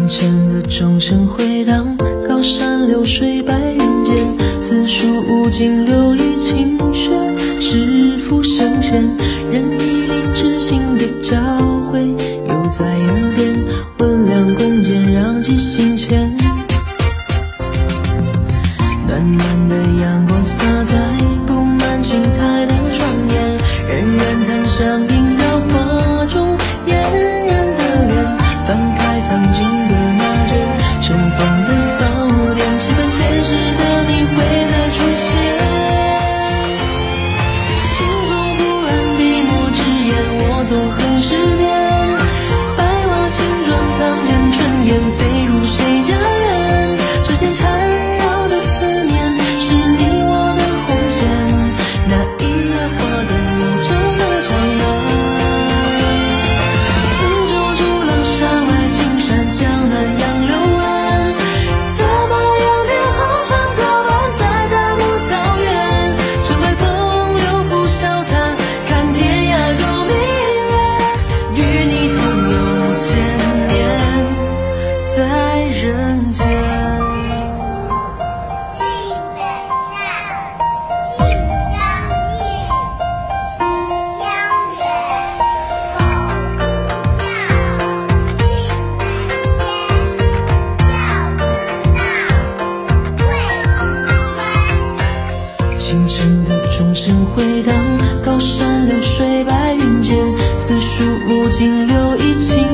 晨的钟声回荡，高山流水白云间，四书五经留意清雪，是浮生前，任一粒知心的交汇，又在耳边，温良恭俭让记心间。暖暖的阳光洒在布满青苔的窗沿，人人檀香萦绕花中嫣然的脸，翻开藏经的那卷尘封的宝典，期盼前世的你会再出现。清风拂岸，笔墨纸砚，我纵横诗篇，百花青砖堂前，春燕飞入谁家园？指尖缠绕的思念，是你我的红线，那一夜花灯悠长的长安。轻舟逐浪，山外青山，江南杨柳岸，策马扬鞭，豪肠作伴，在大漠草原，乘白风流拂晓谈，看天涯共明月，与你同游千年，在人间。清晨的钟声回荡，高山流水白云间，四书五经留意清